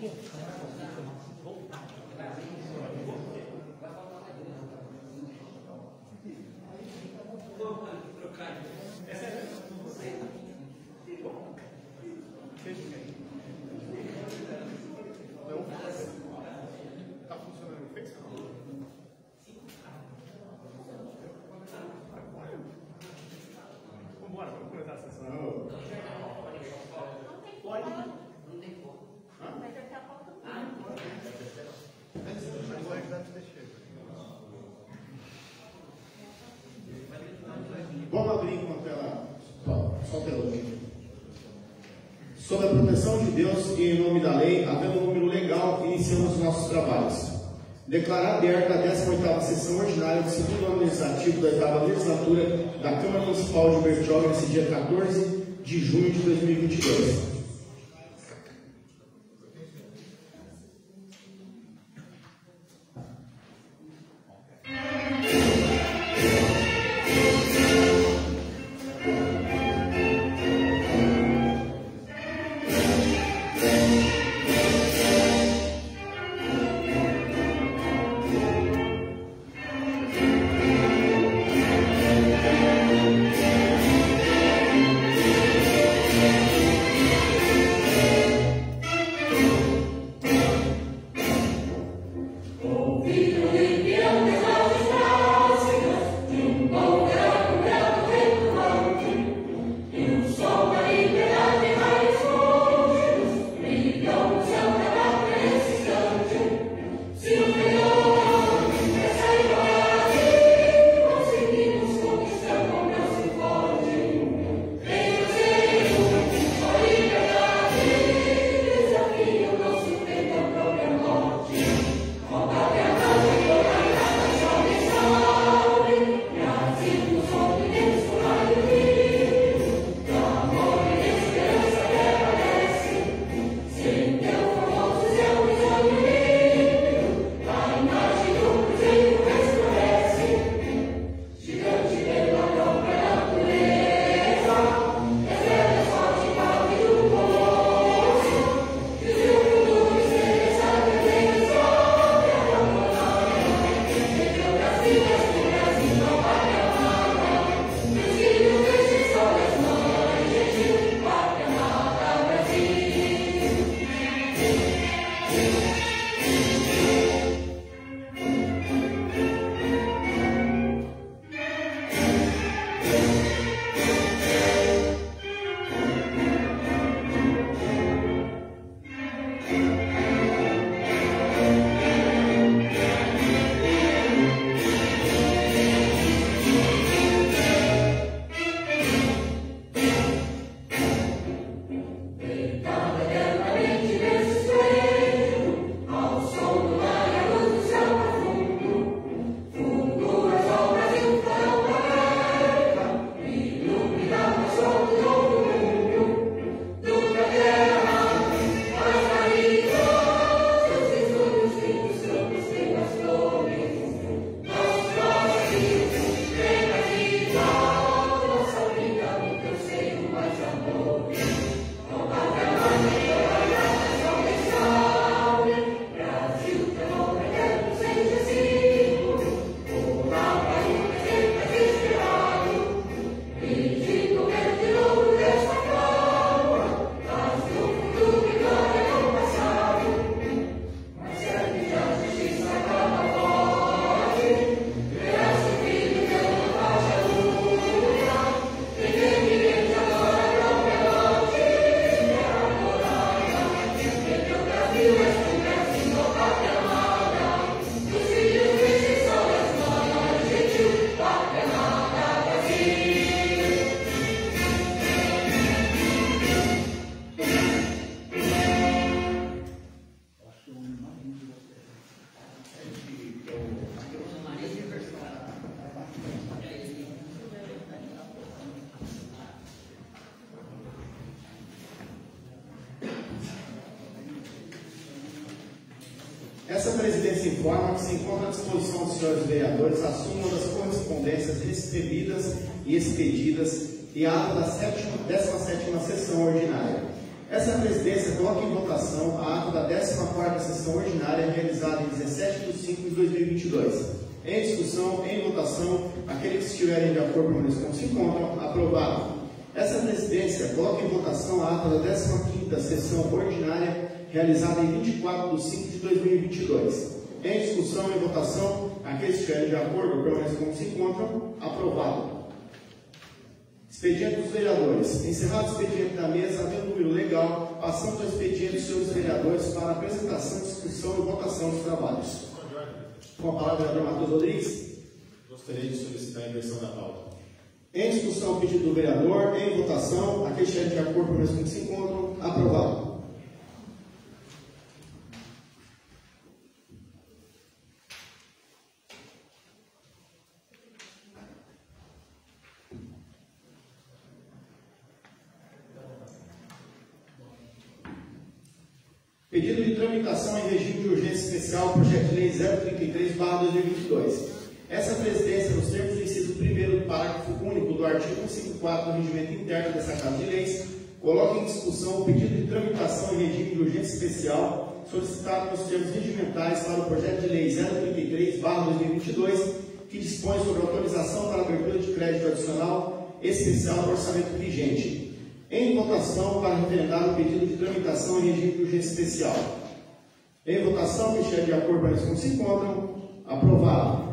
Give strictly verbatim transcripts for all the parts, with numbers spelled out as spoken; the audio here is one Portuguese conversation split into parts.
Vamos abrir enquanto ela solta ela. Sob a proteção de Deus e em nome da lei, havendo um número legal, iniciamos os nossos trabalhos. Declarar aberta a décima oitava sessão ordinária do segundo ano legislativo da oitava legislatura da Câmara Municipal de Bertioga, nesse dia quatorze de junho de dois mil e vinte e dois. Essa presidência informa que se encontra à disposição dos senhores vereadores a súmula das correspondências recebidas e expedidas e a ata da sétima, décima sétima sessão ordinária. Essa presidência coloca em votação a ata da décima quarta sessão ordinária realizada em dezessete de cinco de dois mil e vinte e dois. Em discussão, em votação, aqueles que estiverem de acordo com como se encontram, aprovado. Essa presidência coloca em votação a ata da décima quinta sessão ordinária realizada em vinte e quatro de cinco de dois mil e vinte e dois. Em discussão, em votação, aqueles que estiverem de acordo com como se encontram, aprovado. Expediente dos vereadores. Encerrado o expediente da mesa, havendo número legal, passamos ao expediente dos senhores vereadores para apresentação, discussão e votação dos trabalhos. Com a palavra, vereador Matheus Rodrigues. Gostaria de solicitar a inversão da pauta. Em discussão, o pedido do vereador. Em votação, aqueles que estiverem de acordo com como se encontram, aprovado. Pedido de tramitação em regime de urgência especial, projeto de lei zero trinta e três barra dois mil e vinte e dois. Essa presidência, nos termos do inciso primeiro do parágrafo único do artigo cento e cinquenta e quatro do regimento interno dessa Casa de Leis, coloca em discussão o pedido de tramitação em regime de urgência especial, solicitado nos termos regimentais para o projeto de lei zero trinta e três barra dois mil e vinte e dois, que dispõe sobre autorização para abertura de crédito adicional especial do orçamento vigente. Em votação, para referendar o pedido de tramitação em regime de urgência especial. Em votação, que estiver de acordo com as que se encontram, aprovado.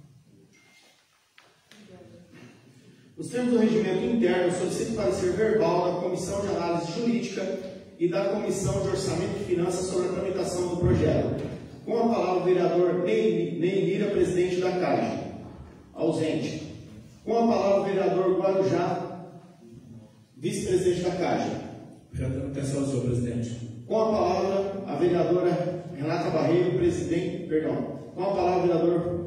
Os termos do regimento interno solicito parecer verbal da Comissão de Análise Jurídica e da Comissão de Orçamento e Finanças sobre a tramitação do projeto. Com a palavra o vereador Ney Mira, presidente da Caixa. Ausente. Com a palavra o vereador Guarujá, vice-presidente da Caixa. Já tramitação, senhor presidente. Com a palavra, a vereadora Renata Barreiro, presidente, perdão. Com a palavra, o vereador...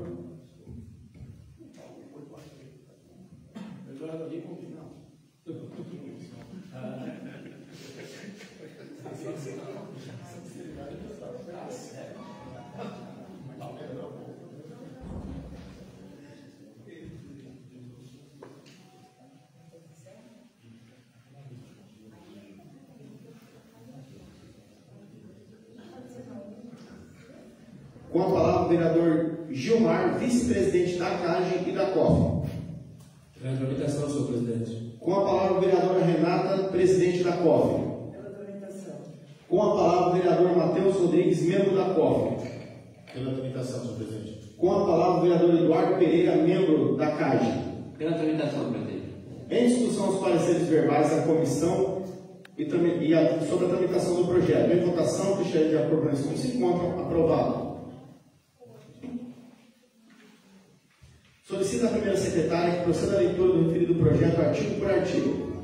Com a palavra o vereador Gilmar, vice-presidente da CAGE e da COF. Pela tramitação, senhor presidente. Com a palavra o vereadora Renata, presidente da COF. Pela tramitação. Com a palavra o vereador Matheus Rodrigues, membro da COF. Pela tramitação, senhor presidente. Com a palavra o vereador Eduardo Pereira, membro da CAGE. Pela tramitação, presidente. Em discussão os pareceres verbais da comissão e, e a, sobre a tramitação do projeto. Em votação, que estiver de acordo com como se encontram, aprovado. Solicita a primeira secretária que proceda à leitura do referido projeto artigo por artigo.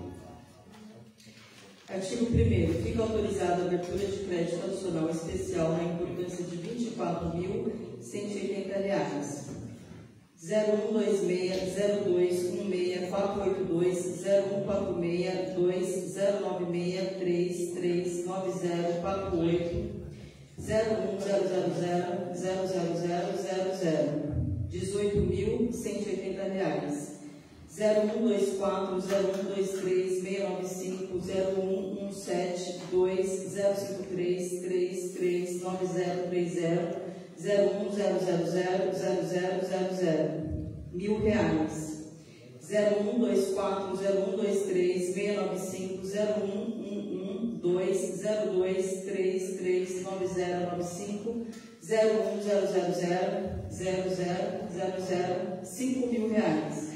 Artigo primeiro. Fica autorizada a abertura de crédito adicional especial na importância de vinte e quatro mil cento e oitenta reais. zero um dois seis, zero dois um seis, quatro oito dois, zero um quatro seis, dois, zero nove seis, três, três, nove zero, quatro oito, zero um zero zero zero, zero zero zero, zero zero. dezoito mil cento e oitenta reais. zero um dois quatro, zero um dois três, seis nove cinco, zero um um sete, dois, zero cinco três, três três, nove zero três zero, zero um zero zero zero, zero zero zero zero. Mil reais. zero um dois quatro, zero um dois três, seis nove cinco, zero um um um, dois, zero dois três três, nove zero nove cinco, zero um zero zero zero, zero zero zero zero, cinco mil reais.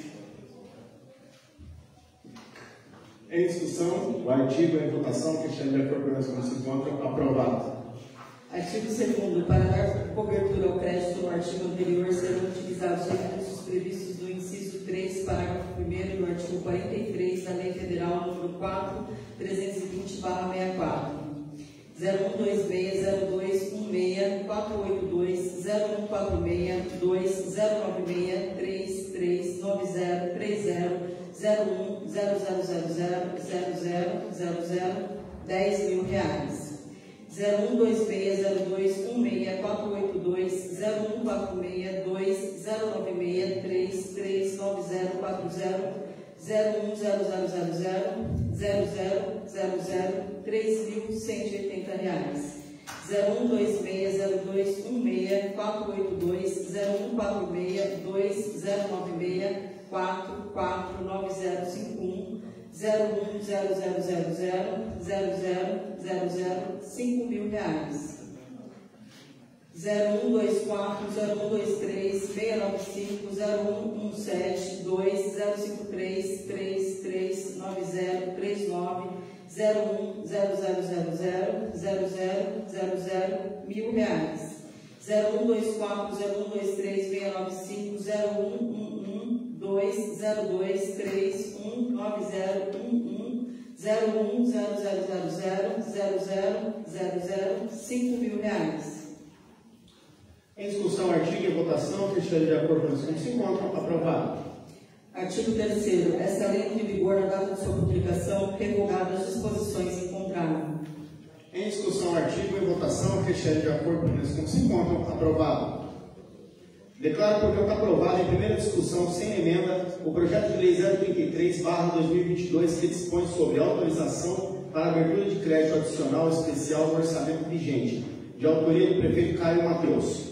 Em discussão, o artigo em votação, que estiver de acordo com como se encontram, aprovado. Artigo segundo. Para dar cobertura ao crédito no artigo anterior, serão utilizados recursos previstos no inciso três, parágrafo primeiro do artigo quarenta e três da Lei Federal número quatro mil trezentos e vinte barra sessenta e quatro. zero um dois seis, zero dois um seis, quatro oito dois, zero um quatro seis, dois, zero nove seis, três três, nove zero três zero, zero um zero zero zero zero, zero zero zero zero, dez mil reais. zero um dois seis, zero dois um seis, quatro oito dois, zero um quatro seis, dois, zero nove seis, três três, nove zero quatro zero, zero um zero zero zero zero, zero zero zero zero três mil cento e oitenta reais. zero um dois seis zero dois um seis quatro oito dois zero um quatro seis dois zero nove seis quatro quatro nove zero cinco um zero um zero zero zero zero zero zero zero zero cinco mil reais. zero um dois quatro zero um dois três seis nove cinco zero um um sete dois zero cinco três três três nove zero três nove zero um zero zero zero zero zero zero zero zero mil reais. zero um dois quatro zero um dois três seis nove cinco zero um um um dois zero dois três um nove zero um um zero um zero zero zero zero zero zero zero zero cinco mil reais. Em discussão, artigo e votação, que esteja de acordo com os que se encontram, aprovado. Artigo terceiro. Esta lei entra em vigor na data de sua publicação, revogadas as disposições em contrário. Em discussão, artigo e votação, que esteja de acordo com os que se encontram, aprovado. Declaro por conta aprovado em primeira discussão, sem emenda, o projeto de lei zero trinta e três barra dois mil e vinte e dois, que dispõe sobre autorização para abertura de crédito adicional especial no orçamento vigente, de autoria do prefeito Caio Mateus.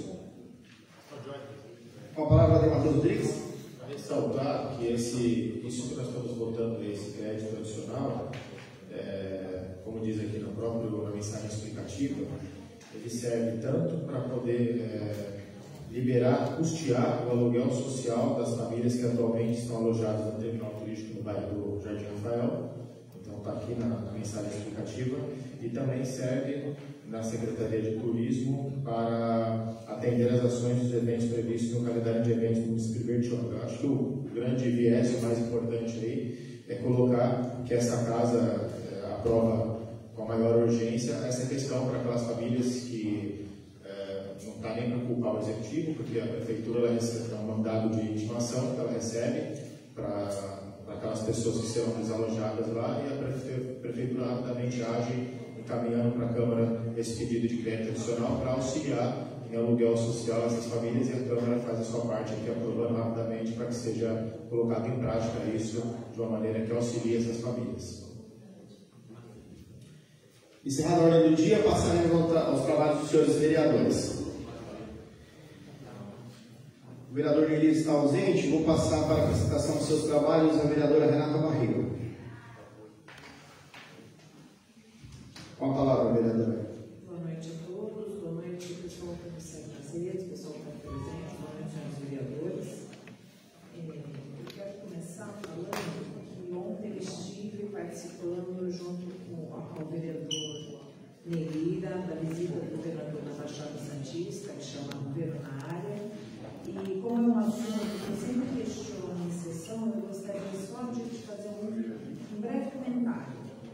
Com a palavra do Matheus Rodrigues. Para ressaltar que esse, isso que nós estamos votando, esse crédito adicional, é, como diz aqui no próprio, na mensagem explicativa, ele serve tanto para poder é, liberar, custear o aluguel social das famílias que atualmente estão alojadas no terminal turístico no bairro do Jardim Rafael. Então está aqui na, na mensagem explicativa. E também serve na Secretaria de Turismo para atender as ações dos eventos previstos no calendário de eventos do município de Bertioga. Eu acho que o grande viés, o mais importante aí, é colocar que essa casa é, aprova com a maior urgência essa questão para aquelas famílias que é, não está nem para culpar o executivo, porque a prefeitura ela recebe um mandado de intimação que ela recebe para aquelas pessoas que serão desalojadas lá, e a prefeitura rapidamente age encaminhando para a Câmara esse pedido de crédito adicional para auxiliar em aluguel social essas famílias, e a Câmara faz a sua parte aqui aprovando rapidamente para que seja colocado em prática isso de uma maneira que auxilie essas famílias. Encerrada a ordem do dia, passaremos aos trabalhos dos senhores vereadores. O vereador Nelir está ausente, vou passar para a apresentação dos seus trabalhos a vereadora Renata Barreiro. Com a palavra, vereadora. Boa noite a todos, boa noite pessoal que recebe nas redes, pessoal que está presente, boa noite aos vereadores. É, eu quero começar falando que ontem eu estive participando junto com o vereador Neira, da visita do governador da Baixada Santista, que chama Governo na Área. E como é um assunto que eu sempre questiono em sessão, eu gostaria só de fazer um, um breve comentário.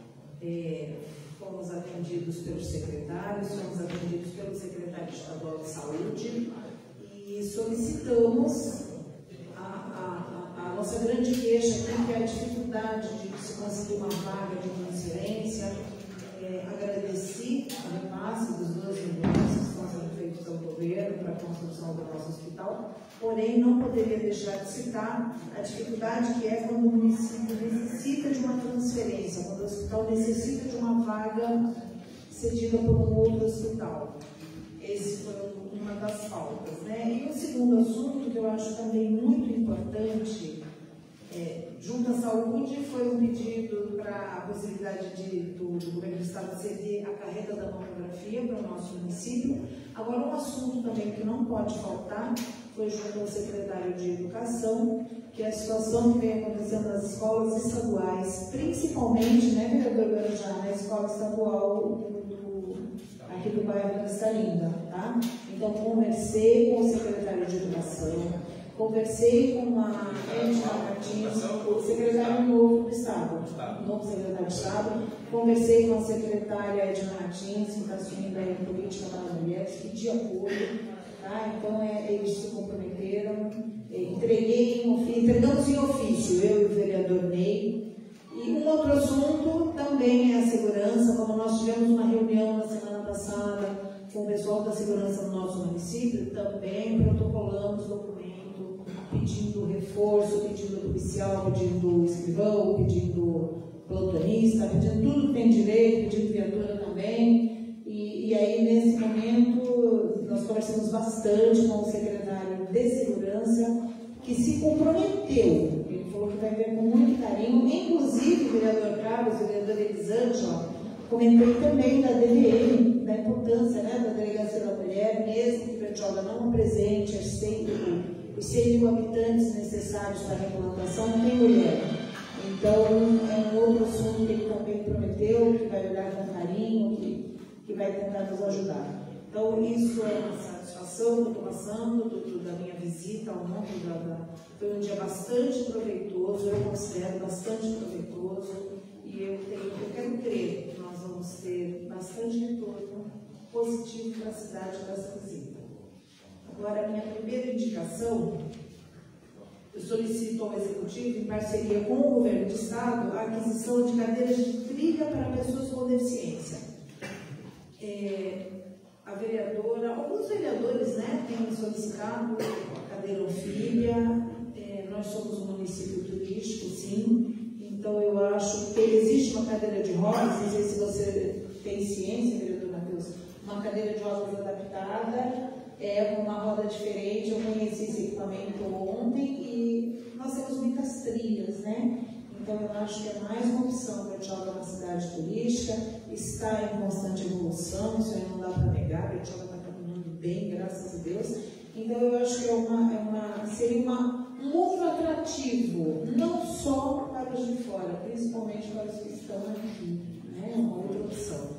É, fomos atendidos pelos secretários, fomos atendidos pelo secretário estadual de saúde e solicitamos a, a, a, a nossa grande queixa aqui, que é a dificuldade de se conseguir uma vaga de transferência. É, agradeci a repasse dos dois milhões que estão sendo feitos pelo governo para a construção do nosso hospital, porém não poderia deixar de citar a dificuldade que é quando o município necessita de uma transferência, quando o hospital necessita de uma vaga cedida por um outro hospital. Esse foi uma das faltas, né? E o segundo assunto que eu acho também muito importante, é, junto à saúde, foi um pedido para a possibilidade de, do, do governo do estado ceder a carreta da mamografia para o nosso município. Agora, um assunto também que não pode faltar foi junto ao secretário de Educação, que é a situação que vem acontecendo nas escolas estaduais, principalmente, né, vereador Guarujá, na escola estadual do, do, aqui do bairro Cristalinda, tá? Então, conversei com o secretário de Educação, conversei com a Edna Martins, o secretário novo do Estado, novo secretário de Estado, conversei com a secretária Edna Martins, que está assumindo a política para as mulheres, pedi apoio, tá? Então é, eles se comprometeram, entreguei em ofício, entregamos em ofício, eu e o vereador Ney. E um outro assunto também é a segurança, como nós tivemos uma reunião na semana passada com o pessoal da segurança no nosso município, também protocolamos documentos pedindo reforço, pedindo policial, pedindo escrivão, pedindo plantonista, está pedindo tudo que tem direito, pedindo viatura também. E, e aí, nesse momento, nós conversamos bastante com o secretário de Segurança, que se comprometeu. Ele falou que vai ver com muito carinho, inclusive o vereador Carlos, o vereador Elisângela, comentei também da D V M, da importância, né, da Delegacia da Mulher, mesmo que Bertioga não apresente os cem mil habitantes necessários para a implantação, não tem mulher. Então, é um outro assunto que ele também prometeu, que vai olhar com carinho, que, que vai tentar nos ajudar. Então, isso é uma satisfação que eu estou passando do, do, da minha visita ao mundo. Da, da, foi um dia bastante proveitoso, eu considero bastante proveitoso, e eu, tenho, eu quero crer que nós vamos ter bastante retorno positivo para a cidade com essa visita. Agora, a minha primeira indicação, eu solicito ao Executivo, em parceria com o Governo do Estado, a aquisição de cadeiras de trilha para pessoas com deficiência. É, a vereadora, alguns vereadores, né, têm solicitado a cadeira Ofília. É, nós somos um município turístico, sim, então eu acho que existe uma cadeira de rodas, não sei se você tem ciência, vereador Matheus, uma cadeira de rodas adaptada, é, com uma roda diferente. Eu conheci esse equipamento ontem e nós temos muitas trilhas, né? Então eu acho que é mais uma opção para Bertioga uma cidade turística, está em constante evolução, isso aí não dá para negar, Bertioga está caminhando bem, graças a Deus. Então eu acho que é uma, é uma, seria uma, um outro atrativo, não só para os de fora, principalmente para os que estão aqui, né? Uma outra opção.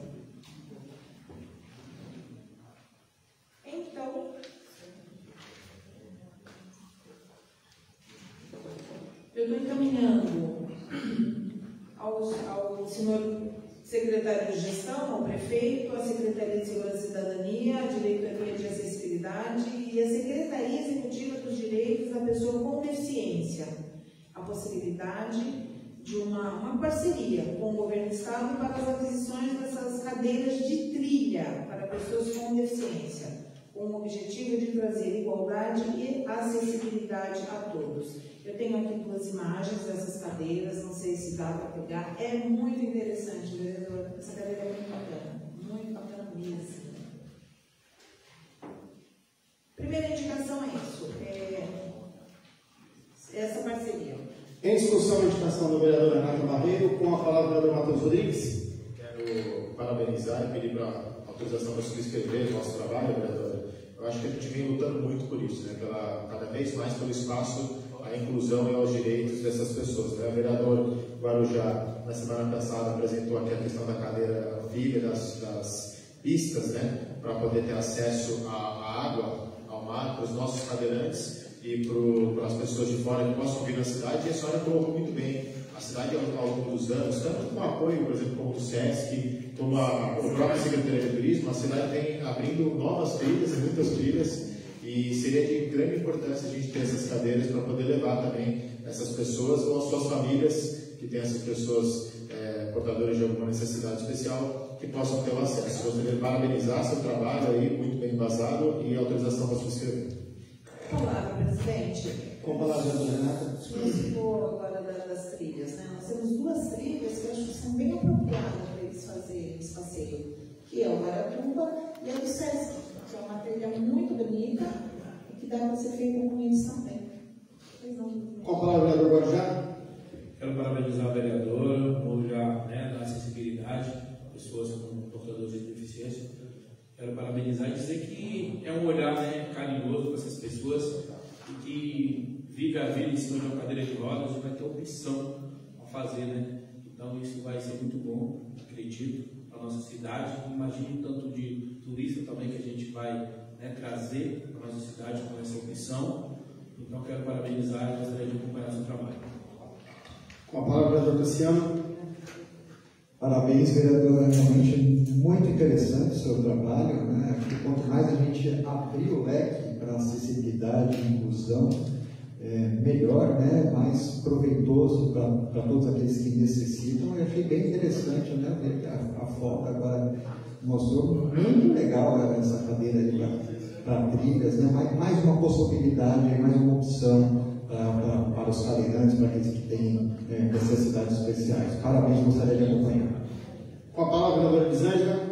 Então, eu estou encaminhando ao, ao senhor secretário de Gestão, ao prefeito, à Secretaria de Segurança e Cidadania, à Diretoria de Acessibilidade e à Secretaria Executiva dos Direitos da Pessoa com Deficiência, a possibilidade de uma, uma parceria com o Governo do Estado para as aquisições dessas cadeiras de trilha para pessoas com deficiência, com o objetivo de trazer igualdade e acessibilidade a todos. Eu tenho aqui duas imagens dessas cadeiras, não sei se dá para pegar. É muito interessante, vereador. Essa cadeira é muito bacana, muito bacana mesmo. Primeira indicação é isso, é essa parceria. Em discussão, a indicação do vereador Renato Barreiro, com a palavra do vereador Matheus Rodrigues. Quero parabenizar e pedir para autorização para subscrever o nosso trabalho, vereador. Eu acho que a gente vem lutando muito por isso, né? Pela, cada vez mais pelo espaço, a inclusão e aos direitos dessas pessoas, né? O vereador Guarujá, na semana passada, apresentou aqui a questão da cadeira Ofília, das, das pistas, né? Para poder ter acesso à, à água, ao mar, para os nossos cadeirantes e para as pessoas de fora que possam vir na cidade. E a senhora colocou muito bem a cidade ao longo dos anos, tanto com o apoio, por exemplo, como do SESC, como a, a própria Secretaria de Turismo, a cidade vem abrindo novas trilhas, muitas trilhas, e seria de grande importância a gente ter essas cadeiras para poder levar também essas pessoas ou as suas famílias, que têm essas pessoas é, portadoras de alguma necessidade especial, que possam ter o acesso. Gostaria de parabenizar seu trabalho aí, muito bem embasado, e autorização para subscrever. Palavra, presidente. Com a palavra do Renato. Você citou agora das trilhas, né? Nós temos duas trilhas que eu acho que são bem apropriadas para eles fazerem esse passeio, que é o Guaratuba e a do SESC, que é uma trilha muito bonita e que dá para ser feita com eles também. Com a palavra do vereador Guarujá. Quero parabenizar o vereador por já, né, dar acessibilidade a pessoas com portadores de deficiência. Quero parabenizar e dizer que é um olhar, né, carinhoso para essas pessoas e que vive a vida em cima de uma cadeira de rodas e vai ter opção a fazer, né? Então isso vai ser muito bom, acredito, para a nossa cidade. Imagino tanto de turista também que a gente vai, né, trazer para a nossa cidade com essa opção. Então quero parabenizar e gostaria de acompanhar o seu trabalho. Com a palavra, vereador Cassiano. Parabéns, vereador, é realmente muito interessante o seu trabalho, né? Quanto mais a gente abrir o leque para acessibilidade e inclusão, é, melhor, né? Mais proveitoso para todos aqueles que necessitam. Eu achei bem interessante, né? Ver que a, a foto agora mostrou muito legal essa cadeira aí para trilhas, né? Mais, mais uma possibilidade, mais uma opção para, para, para os cadeirantes, para aqueles que têm é, necessidades especiais. Parabéns, gostaria de acompanhar. Com a palavra, vereadora Elisângela.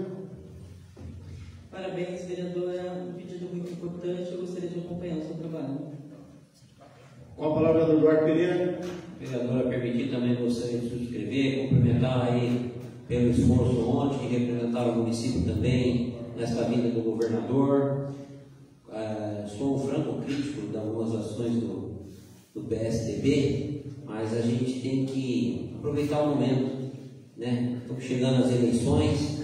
Parabéns, vereadora. Um pedido muito importante, eu gostaria de acompanhar o seu trabalho. Com a palavra, vereador Eduardo Pereira. Vereadora, permitir também gostaria de subscrever, cumprimentar aí pelo esforço ontem de representar o município também nesta vinda do governador. Uh, sou um franco crítico de algumas ações do, do P S D B, mas a gente tem que aproveitar o momento, né? Estamos chegando às eleições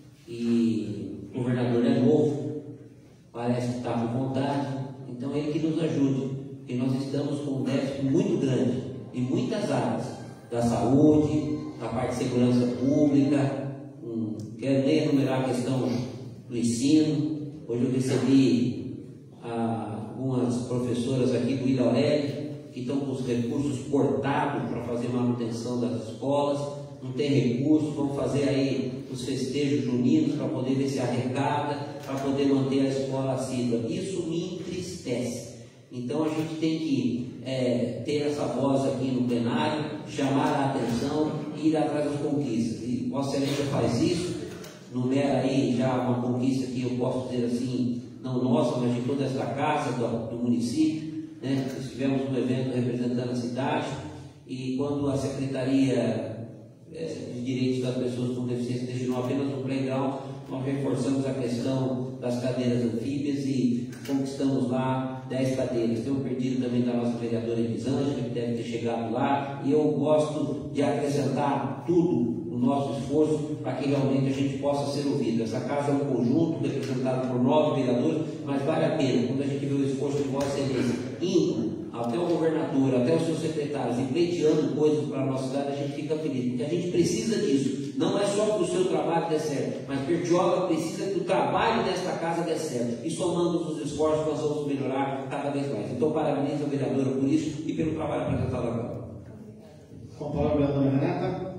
e o governador é novo, parece que está com vontade, então ele que nos ajude, porque nós estamos com um déficit muito grande em muitas áreas, da saúde, da parte de segurança pública, hum, quero nem enumerar a questão do ensino. Hoje eu recebi ah, algumas professoras aqui do Ilha Aurélio que estão com os recursos cortados para fazer manutenção das escolas, não tem recursos, vão fazer aí os festejos juninos para poder ver se arrecada, para poder manter a escola assídua. Isso me entristece. Então a gente tem que é, ter essa voz aqui no plenário, chamar a atenção e ir atrás das conquistas. E Vossa Excelência faz isso, numera aí já uma conquista que eu posso dizer assim, não nossa, mas de toda essa casa do, do município, né? Nós tivemos um evento representando a cidade e quando a Secretaria é, de Direitos das Pessoas com Deficiência destinou apenas um playground, nós reforçamos a questão das cadeiras anfíbias e conquistamos lá dez cadeiras. Tem um pedido também da nossa vereadora Elisângela, que deve ter chegado lá, e eu gosto de acrescentar tudo no nosso esforço para que realmente a gente possa ser ouvido. Essa casa é um conjunto representado por nove vereadores, mas vale a pena, quando a gente vê o esforço de Vossa Excelência indo até o governador, até os seus secretários, e pleiteando coisas para a nossa cidade, a gente fica feliz, porque a gente precisa disso. Não é só que o seu trabalho dê certo, mas Bertioga precisa que o trabalho desta casa dê certo. E somando os esforços, nós vamos melhorar cada vez mais. Então, parabéns à vereadora por isso e pelo trabalho apresentado agora. Com a palavra, vereadora Renata.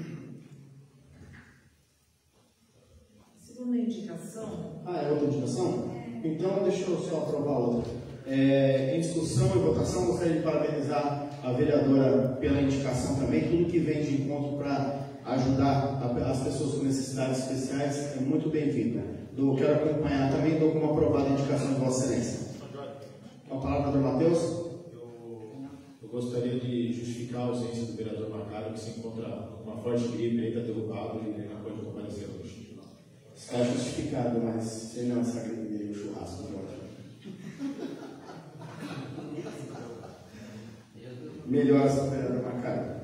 Segunda indicação. Ah, é outra indicação? Então, deixa eu só aprovar outra. É, em discussão e votação, gostaria de parabenizar a vereadora pela indicação também. Tudo que vem de encontro para ajudar a, as pessoas com necessidades especiais é muito bem-vindo. Quero acompanhar também, dou como aprovada a indicação de Vossa Excelência. Com a palavra, doutor Matheus. Eu, eu gostaria de justificar a ausência do vereador Macário, que se encontra com uma forte gripe, ainda derrubado e não pode comparecer hoje. Está justificado, mas ele não é sagrado dele, o churrasco, Jorge. Melhoras para o vereador Macário.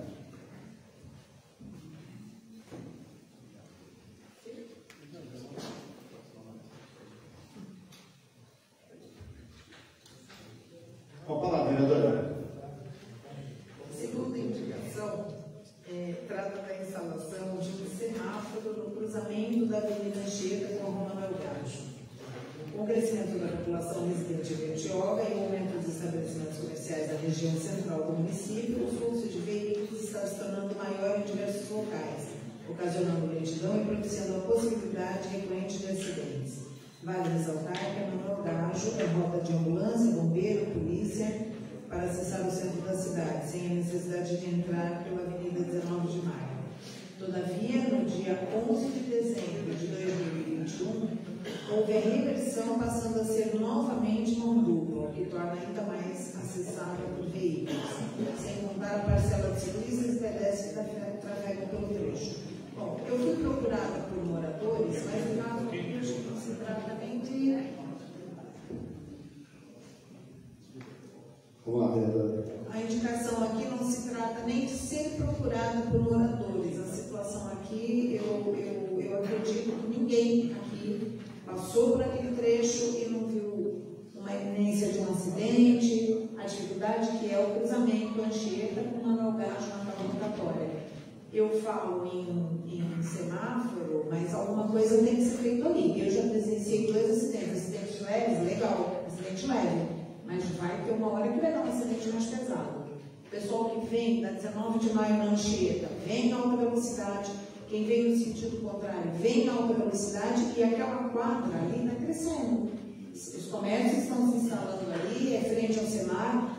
Com a palavra, vereadora. Segunda indicação é, trata da instalação de um semáforo no cruzamento da Avenida Anchieta com a Rua Manuel Gajo. Com o crescimento da população residente em Bertioga e o aumento dos estabelecimentos comerciais da região central do município, o fluxo de veículos está se tornando maior em diversos locais, ocasionando lentidão e propiciando a possibilidade recorrente de acidentes. Vale ressaltar que a Manuel Gajo é rota de ambulância, bombeiro, polícia para acessar o centro da cidade, sem a necessidade de entrar pela Avenida dezenove de maio. Todavia, no dia onze de dezembro de dois mil e vinte e um, houve a reversão, passando a ser novamente mão dupla, o que torna ainda mais acessável por veículos, sem contar a parcela de ciclistas e pedestres que trafegam pelo trecho. Bom, eu fui procurada por moradores, mas no caso não se trata nem de... Vamos lá, vereadora. A indicação aqui não se trata nem de ser procurada por moradores. A situação aqui, eu, eu, eu acredito que ninguém aqui passou por aquele trecho e não viu uma iminência de um acidente, a dificuldade que é o cruzamento Anchieta com Manuel Gajo na rotatória. Eu falo em, em semáforo, mas alguma coisa tem que ser feita ali. Eu já presenciei dois acidentes, acidentes leves, legal, acidente leve. Mas vai ter uma hora que vai dar um acidente mais pesado. O pessoal que vem da dezenove de maio na Anchieta, vem em alta velocidade, quem vem no sentido contrário, vem em alta velocidade e aquela quadra ali está crescendo. Os comércios estão se instalando ali, é frente ao semáforo,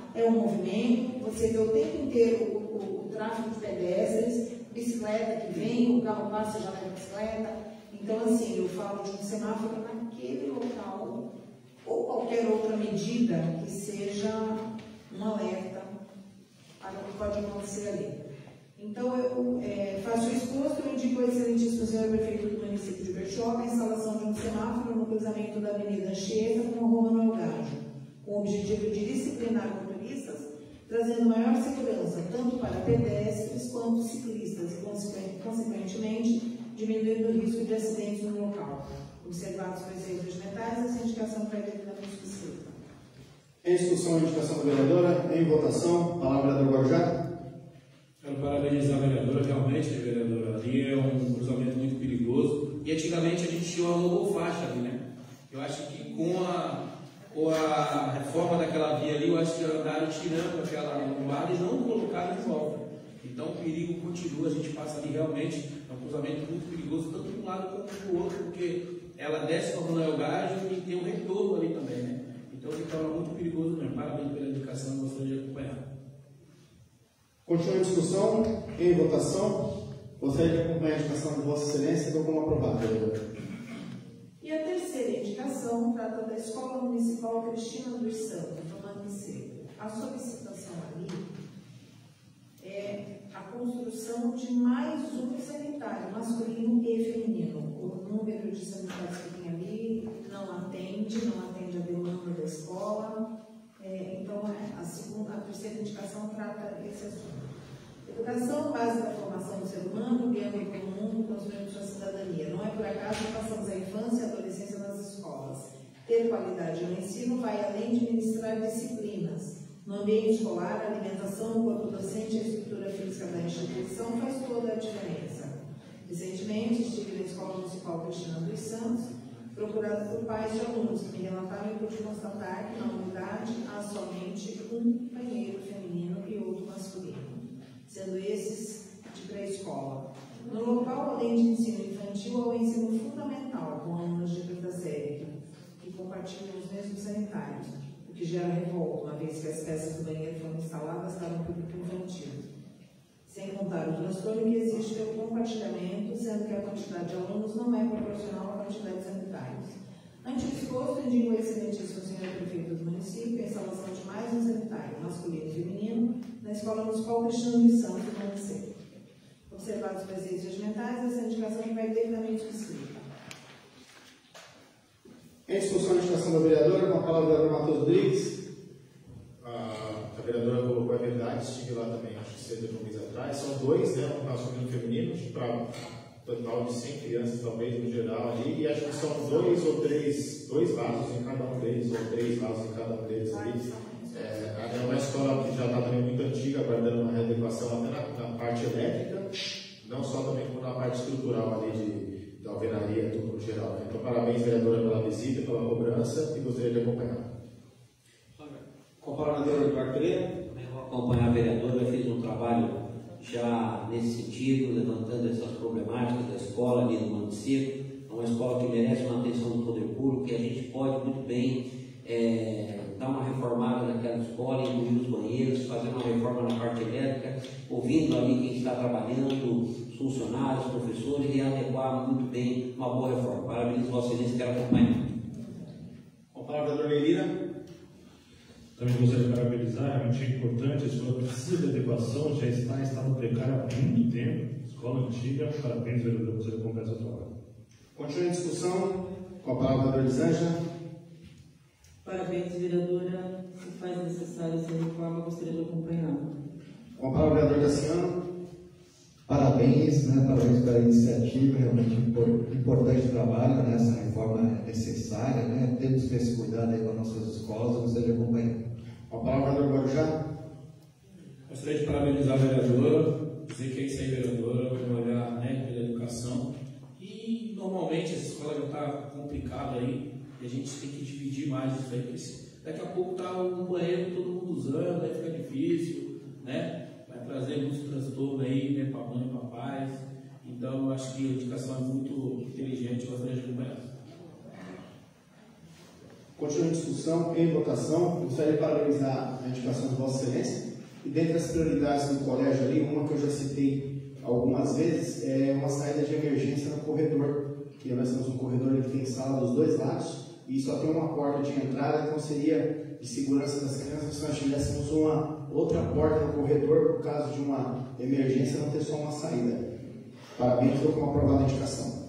é um movimento, você vê o tempo inteiro o, o, o tráfego de pedestres, bicicleta que vem, o carro passa já leva bicicleta. Então, assim, eu falo de um semáforo naquele local, ou qualquer outra medida que seja um alerta para o que pode acontecer ali. Então, eu é, faço o exposto, eu indico ao excelentíssimo senhor prefeito do município de Bertioga a instalação de um semáforo no cruzamento da Avenida Anchieta com a Rua Manuel Gajo, com o objetivo de disciplinar motoristas, trazendo maior segurança tanto para pedestres quanto ciclistas e, consequentemente, diminuindo o risco de acidentes no local. Observados os preceitos vegetais, essa indicação foi devidamente escrita. Em discussão, a indicação da vereadora. Em votação, palavra do Guarujá. Quero parabenizar a vereadora, realmente, né, vereadora? Ali é um cruzamento muito perigoso. E antigamente a gente tinha uma logofaixa ali, né? Eu acho que com a, com a reforma daquela via ali, eu acho que andaram tirando aquela lombada e não colocaram de volta. Então o perigo continua, a gente passa ali realmente, é um cruzamento muito perigoso, tanto de um lado como do outro, porque ela desce para o Manuel Gajo e tem um retorno ali também, né? Então se torna muito perigoso mesmo. Parabéns pela indicação, gostaria de acompanhar. Continua a discussão. Em votação. Gostaria de acompanhar a indicação de Vossa Excelência, então como aprovado, vereadora. E a terceira indicação trata da Escola Municipal Cristina dos Santos, do Maniceto. A solicitação ali é a construção de mais um sanitário masculino e feminino. O número de sanitários que tem ali não atende, não atende a demanda da escola. É, então, a, segunda, a terceira indicação trata esse assunto. Educação, base da formação do ser humano, guiando pelo mundo, construindo sua cidadania. Não é por acaso que passamos a infância e a adolescência nas escolas. Ter qualidade no ensino vai além de ministrar disciplinas. No ambiente escolar, a alimentação, o corpo docente e a estrutura física da instituição faz toda a diferença. Recentemente, estive na Escola Municipal Cristina dos Santos, procurada por pais de alunos que me relataram e pude constatar que na unidade há somente um banheiro feminino e outro masculino, sendo esses de pré-escola. No local, além de ensino infantil, há o ensino fundamental, com alunos de quinta série, que compartilham os mesmos sanitários, o que gera revolta, uma vez que as peças do banheiro foram instaladas para um público infantil. Sem contar o transtorno que existe pelo compartilhamento, sendo que a quantidade de alunos não é proporcional à quantidade de sanitários. Ante o exposto, indico ao excelentíssimo senhor prefeito do município a instalação de mais um sanitário, masculino e feminino, na Escola Municipal Cristina dos Santos, do município. Observados os preceitos regimentais, essa indicação vai devidamente escrita. Em discussão, a indicação da vereadora, com a palavra do vereador Matheus Rodrigues. A, a vereadora colocou a verdade, estive lá também, acho que cerca de um mês atrás. São dois, né, um masculino e um feminino, para total de cem crianças, talvez, no geral ali, e acho que são dois ou três, dois vasos em cada um deles, ou três vasos em cada um deles ali. É, é uma escola que já está também muito antiga, aguardando uma readequação até na, na parte elétrica, não só também como na parte estrutural ali de, da alvenaria, tudo no geral. Né? Então, parabéns, vereadora, pela visita, pela cobrança, e gostaria de acompanhar. Com a palavra, vereador Eduardo Pereira. Eu vou acompanhar a vereadora, fez um trabalho já nesse sentido, levantando essas problemáticas da escola ali no município. É uma escola que merece uma atenção do poder público, que a gente pode muito bem é, dar uma reformada naquela escola, incluir os banheiros, fazer uma reforma na parte elétrica, ouvindo ali quem está trabalhando, os funcionários, os professores, e adequar muito bem uma boa reforma. Parabéns, Vossa Excelência, quero acompanhar. Com a palavra, vereador Leirina. Também gostaria de parabenizar, realmente é importante, a escola precisa de adequação, já está em estado precário há muito tempo, escola antiga, parabéns, vereador, você acompanha essa trabalho. Continua a discussão, com a palavra, vereador Elisângela. Parabéns, vereadora, se faz necessário essa reforma, gostaria de acompanhar. Com a palavra, vereador Daciano. Parabéns, né, parabéns pela iniciativa, realmente importante trabalho, né, essa reforma é necessária, né, temos que ter esse cuidado aí com as nossas escolas, eu gostaria de acompanhar. Com a palavra, vereador Guarujá. Gostaria de parabenizar a vereadora, dizer que é isso aí, vereadora, vamos olhar, né, pela educação. E normalmente essa escola já está complicada aí, e a gente tem que dividir mais isso aí, porque daqui a pouco está um banheiro todo mundo usando, aí fica difícil, né? Vai trazer muito transtorno aí, né, para mãe e para pais. Então, eu acho que a educação é muito inteligente, eu gostaria de acompanhar. Continua a discussão, em votação. Gostaria de parabenizar a indicação de Vossa Excelência. E dentre as prioridades do colégio ali, uma que eu já citei algumas vezes, é uma saída de emergência no corredor, que nós temos um corredor que tem sala dos dois lados, e só tem uma porta de entrada, então seria de segurança das crianças se nós tivéssemos uma outra porta no corredor, por caso de uma emergência, não ter só uma saída. Parabéns, estou com uma aprovada indicação.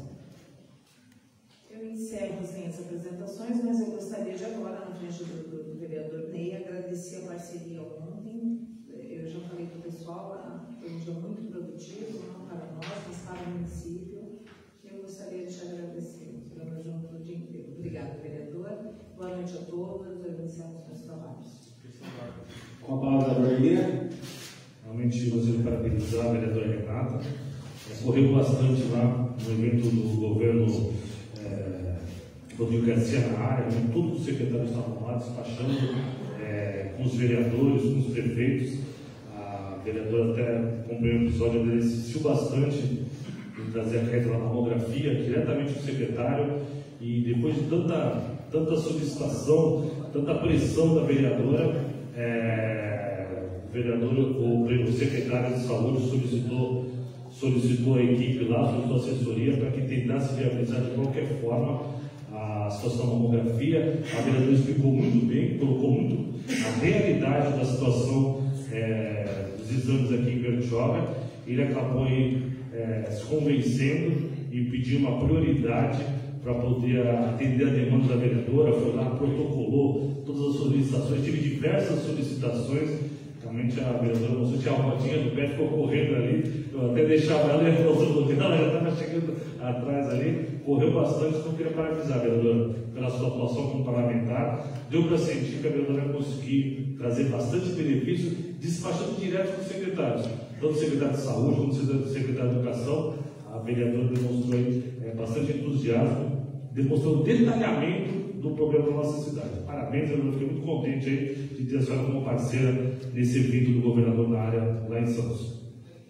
Eu encerro sem as apresentações, mas eu gostaria de agora, na frente do, do, do vereador Ney, agradecer a parceria ontem. Eu já falei para o pessoal, foi um dia muito produtivo, não para nós, mas para o município. Eu gostaria de te agradecer. Estivemos juntos o dia inteiro. Obrigada, vereador. Boa noite a todos. Eu encerro os meus trabalhos. Com a palavra da vereadora. Realmente gostaria de parabenizar a vereadora Renata. Correu bastante lá no evento do governo é, Rodrigo Garcia na área, onde todos os secretários estavam lá despachando é, com os vereadores, com os prefeitos. A vereadora até acompanhou o episódio, ela insistiu bastante em trazer a questão da mamografia diretamente do secretário, e depois de tanta, tanta solicitação, tanta pressão da vereadora, é, o vereador, o, o secretário de saúde solicitou, solicitou a equipe lá, solicitou a assessoria para que tentasse viabilizar de qualquer forma a situação da mamografia. A vereadora explicou muito bem, colocou muito a realidade da situação é, dos exames aqui em Bertioga. Ele acabou aí é, se convencendo e pedindo uma prioridade para poder atender a demanda da vereadora. Foi lá, protocolou todas as solicitações, tive diversas solicitações. Realmente a vereadora mostrou, tinha uma rodinha do pé, ficou correndo ali. Eu até deixava ela e a outra ela já estava chegando atrás ali, correu bastante. Então eu queria parabenizar a vereadora pela sua atuação como parlamentar. Deu para sentir que a vereadora conseguiu trazer bastante benefício, despachando direto com os secretários, tanto o secretário de saúde como o secretário de educação. A vereadora demonstrou aí, é, bastante entusiasmo, demonstrou o detalhamento do problema da nossa cidade. Parabéns, eu fiquei muito contente aí de ter a senhora como parceira nesse evento do governador na área lá em Santos.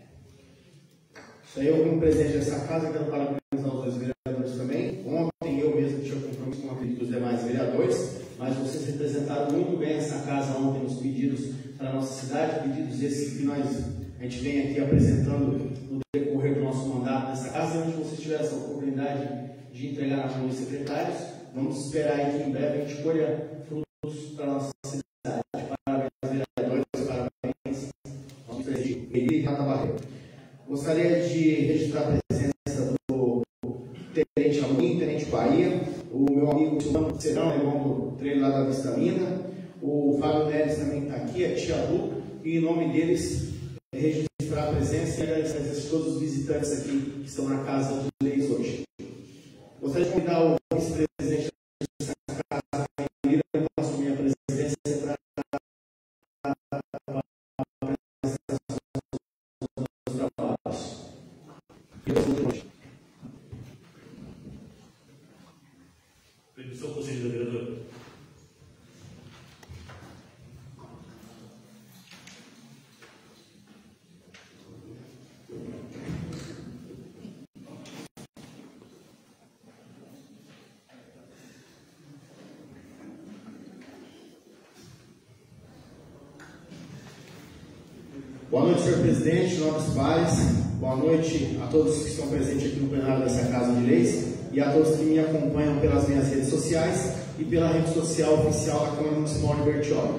Isso aí, eu como presidente dessa casa, quero parabenizar os dois vereadores também. Ontem eu mesmo tinha compromisso com acredito dos demais vereadores, mas vocês representaram muito bem essa casa ontem nos pedidos para a nossa cidade, pedidos esses que nós, a gente vem aqui apresentando no decorrer do nosso mandato nessa casa, e onde vocês tiveram essa oportunidade de entregar na mão dos secretários. Vamos esperar aí que em breve a gente colha frutos para a nossa cidade. Parabéns, vereadores, parabéns ao presidente Eli e Renata Barreto. Gostaria de registrar a presença do Tenente Amorim, Tenente Bahia, o meu amigo Silvano Serão, irmão do treino lá da Vistamina, o Fábio Neres também está aqui, a Tia Lu, e em nome deles registrar a presença e agradecer a todos os visitantes aqui que estão na Casa dos Leis hoje. Gostaria de convidar o vice-presidente dessa casa, para assumir a presidência para a apresentação dos trabalhos. Permissão concedida, vereador. Boa noite, senhor presidente, nobres pares. Boa noite a todos que estão presentes aqui no plenário dessa Casa de Leis e a todos que me acompanham pelas minhas redes sociais e pela rede social oficial da Câmara Municipal de Bertioga.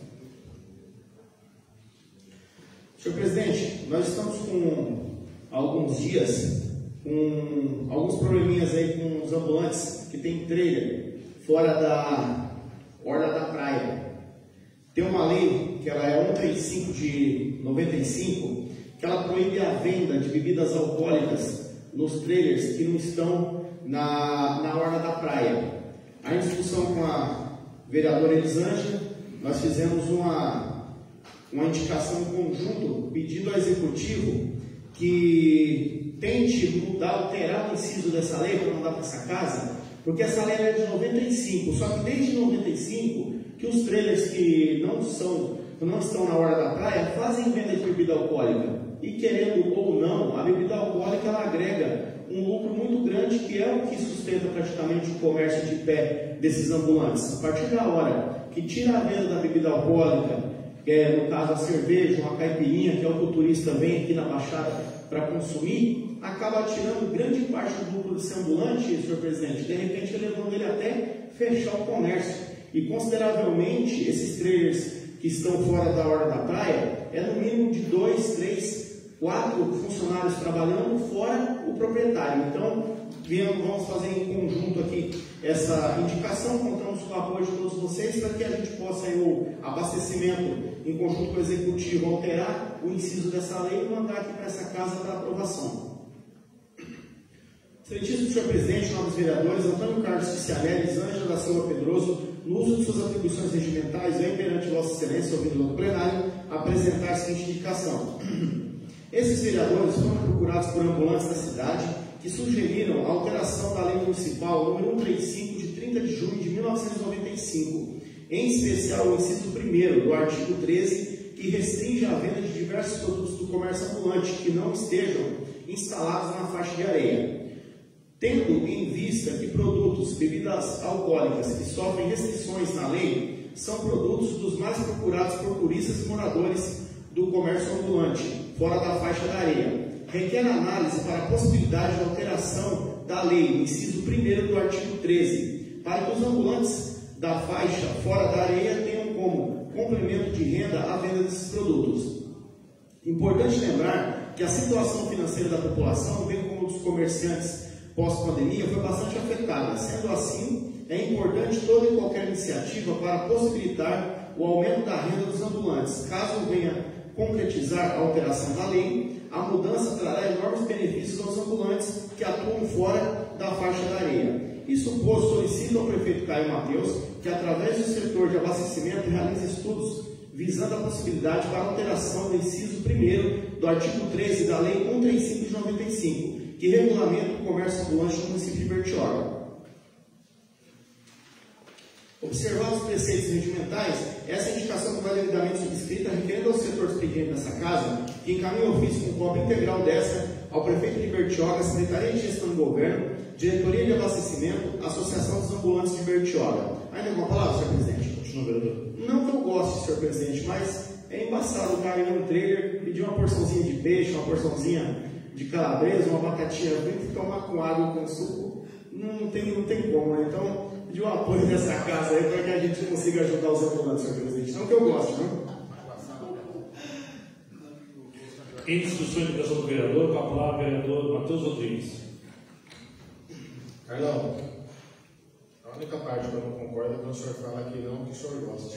Senhor presidente, nós estamos com alguns dias com alguns probleminhas aí com os ambulantes que tem trailer fora da orla da praia. Tem uma lei, que ela é cento e trinta e cinco de noventa e cinco, que ela proíbe a venda de bebidas alcoólicas nos trailers que não estão na, na orla da praia. A discussão com a vereadora Elisângela, nós fizemos uma, uma indicação em conjunto, pedindo ao executivo que tente mudar, alterar o inciso dessa lei para mandar para essa casa, porque essa lei é de noventa e cinco, só que desde noventa e cinco que os trailers que não são, que não estão na orla da praia fazem venda de bebida alcoólica. E querendo ou não, a bebida alcoólica ela agrega um lucro muito grande importante, que é o que sustenta praticamente o comércio de pé desses ambulantes. A partir da hora que tira a venda da bebida alcoólica, que é, no caso, a cerveja, uma caipirinha, que é o que o turista vem aqui na Baixada para consumir, acaba tirando grande parte do lucro desse ambulante, senhor presidente, de repente levando ele até fechar o comércio. E consideravelmente, esses trailers que estão fora da hora da praia, é no mínimo de dois, três, quatro funcionários trabalhando, fora o proprietário. Então, vamos fazer em conjunto aqui essa indicação, contamos com o apoio de todos vocês para que a gente possa, aí, o abastecimento em conjunto com o executivo, alterar o inciso dessa lei e mandar aqui para essa casa para aprovação. Excelentíssimo senhor presidente, nobres vereadores, Antônio Carlos Ficianelli, Ângela da Silva Pedroso, no uso de suas atribuições regimentais, vem perante Vossa Excelência, ouvido no plenário, apresentar a seguinte indicação. Esses vereadores foram procurados por ambulantes da cidade que sugeriram a alteração da Lei Municipal número cento e trinta e cinco, de trinta de junho de mil novecentos e noventa e cinco, em especial o inciso primeiro do artigo treze, que restringe a venda de diversos produtos do comércio ambulante que não estejam instalados na faixa de areia. Tendo em vista que produtos, bebidas alcoólicas que sofrem restrições na lei, são produtos dos mais procurados por turistas e moradores do comércio ambulante, fora da faixa da areia, requer análise para a possibilidade de alteração da lei, no inciso primeiro do artigo treze, para que os ambulantes da faixa fora da areia tenham como complemento de renda a venda desses produtos. Importante lembrar que a situação financeira da população, bem como dos comerciantes pós-pandemia, foi bastante afetada. Sendo assim, é importante toda e qualquer iniciativa para possibilitar o aumento da renda dos ambulantes. Caso venha concretizar a alteração da lei, a mudança trará enormes benefícios aos ambulantes que atuam fora da faixa da areia. Isso posto, solicito ao prefeito Caio Mateus que, através do setor de abastecimento, realize estudos visando a possibilidade para a alteração do inciso primeiro do artigo treze da Lei cento e trinta e cinco de noventa e cinco, que regulamenta o comércio ambulante no município de Bertioga. Observados os preceitos regimentais, essa indicação que vai devidamente subscrita, requerendo ao setor expediente dessa casa, que encaminhe o ofício com cópia integral dessa ao prefeito de Bertioga, Secretaria de Gestão do Governo, Diretoria de Abastecimento, Associação dos Ambulantes de Bertioga. Ainda alguma palavra, senhor presidente? Continua, vereador. Não que eu goste, senhor presidente, mas é embaçado o cara ir no trailer, pedir uma porçãozinha de peixe, uma porçãozinha de calabresa, uma batatinha frita e tomar com água com suco. Não tem, não tem como, né? Então, pedir o apoio dessa casa aí para que a gente consiga ajudar os ambulantes, senhor presidente. Não que eu goste, não? Em discussão de indicação do vereador, com a palavra o vereador Matheus Rodrigues. Carlão, a única parte que eu não concordo é quando o senhor fala que não, que o senhor gosta.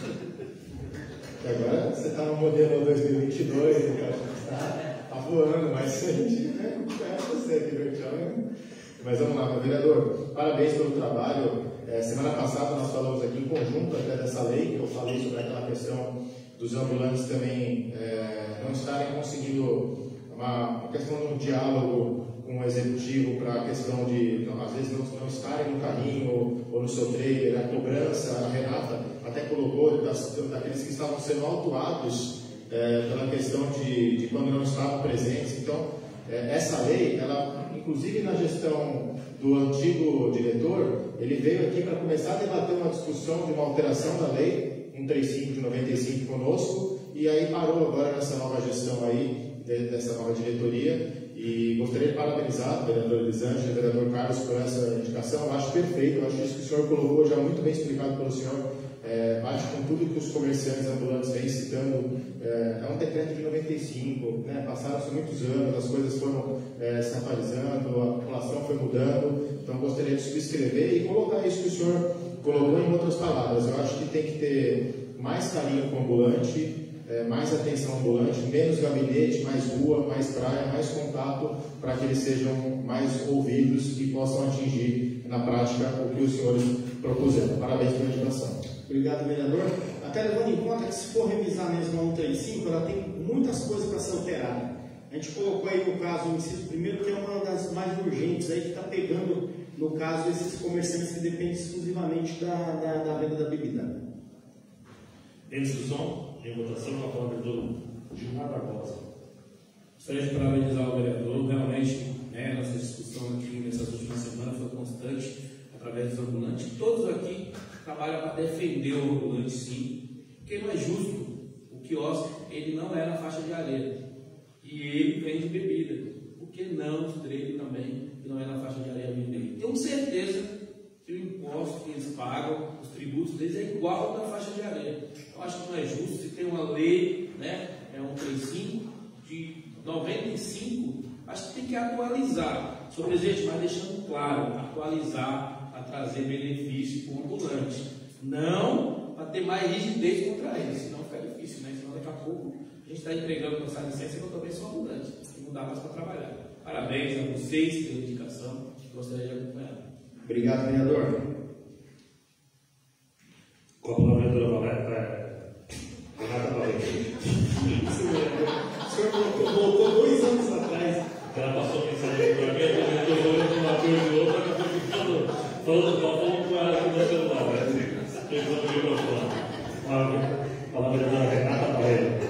E agora você está no modelo dois mil e vinte e dois, está tá voando, mas a gente né, conhece você aqui, Bertioga. Mas vamos lá, meu vereador, parabéns pelo trabalho. É, semana passada nós falamos aqui em conjunto até dessa lei, que eu falei sobre aquela questão dos ambulantes também é, não estarem conseguindo uma, uma questão de um diálogo com o executivo para a questão de, não, às vezes, não, não estarem no carrinho ou, ou no seu trailer, a cobrança. A Renata até colocou das, daqueles que estavam sendo autuados é, pela questão de, de quando não estavam presentes. Então, é, essa lei, ela, inclusive na gestão do antigo diretor, ele veio aqui para começar a debater uma discussão de uma alteração da lei cento e trinta e cinco de noventa e cinco conosco, e aí parou agora nessa nova gestão aí, dessa nova diretoria. E gostaria de parabenizar o vereador Elisângela e o vereador Carlos por essa indicação. Eu acho perfeito, eu acho que isso que o senhor colocou já muito bem explicado pelo senhor, é, bate com tudo que os comerciantes ambulantes vêm citando. É, é um decreto de noventa e cinco, né? Passaram-se muitos anos, as coisas foram é, se atualizando, a população foi mudando, então gostaria de subscrever e colocar isso que o senhor colocou em outras palavras. Eu acho que tem que ter mais carinho com o ambulante, É, mais atenção ambulante, menos gabinete, mais rua, mais praia, mais contato, para que eles sejam mais ouvidos e possam atingir na prática o que os senhores propuseram. Parabéns pela indicação. Obrigado, vereador. Até levando em conta que, se for revisar mesmo a cento e trinta e cinco, ela tem muitas coisas para ser alterada. A gente colocou aí no caso o inciso primeiro, que é uma das mais urgentes, aí que está pegando, no caso, esses comerciantes que dependem exclusivamente da, da, da venda da bebida. Em discussão? Em votação, com a palavra do Gilmar Barbosa. Gostaria de parabenizar o vereador. Realmente, né, nossa discussão aqui nessas últimas trabalha para defender o ambulante, sim, porque não é justo. O quiosque, ele não é na faixa de areia e ele vende bebida. Por que não os dele também, que não é na faixa de areia, vender? Tenho certeza que o imposto que eles pagam, os tributos deles é igual ao da faixa de areia. Eu acho que não é justo. Se tem uma lei, né, é um trinta e cinco de noventa e cinco, acho que tem que atualizar. Senhor presidente, mas deixando claro, atualizar para trazer benefício para o ambulante, não para ter mais rigidez contra ele, senão fica difícil, né? Senão daqui a pouco a gente está entregando nossa licença e eu também sou ambulante, e não dá mais para trabalhar. Parabéns a vocês pela indicação, gostaria de acompanhar. Obrigado, vereador. Com a palavra, vereadora Valéria. Renata Valéria. O senhor voltou, voltou dois anos atrás. Ela passou mensagem para mim, eu estou olhando uma coisa e outra, acabou ficando falando falando com ela aqui no celular, né? Pegando o microfone. A palavra, vereadora Renata Valéria.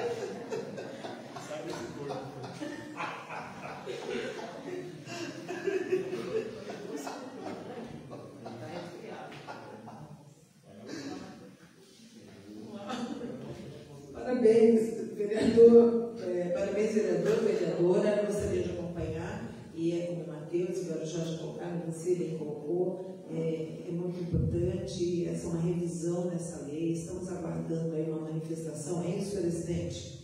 Parabéns, vereador, é, parabéns, vereador, vereadora, gostaria de acompanhar, e é como o Matheus e o Jorge colocaram, você bem colocou, é, é muito importante, essa é uma revisão nessa lei, estamos aguardando aí uma manifestação, é isso, presidente,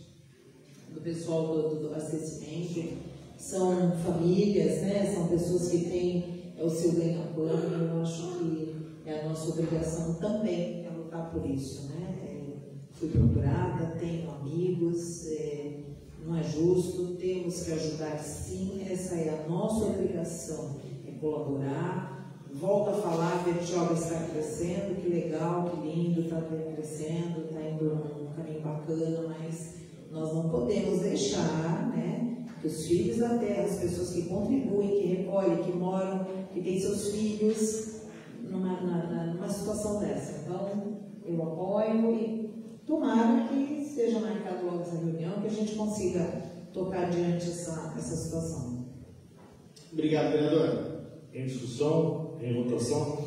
do pessoal do, do, do abastecimento, são famílias, né, são pessoas que têm é, o seu ganha-pão, eu acho que é a nossa obrigação também é lutar por isso, né? Fui procurada, tenho amigos, é, não é justo, temos que ajudar sim, essa é a nossa obrigação, é colaborar. Volto a falar, a Bertioga está crescendo, que legal, que lindo, está crescendo, está indo num caminho bacana, mas nós não podemos deixar, né, que os filhos da terra, as pessoas que contribuem, que recolhem, que moram, que têm seus filhos numa, na, numa situação dessa. Então, eu apoio e tomara que seja marcado logo essa reunião, que a gente consiga tocar adiante essa, essa situação. Obrigado, vereador. Em discussão, em votação,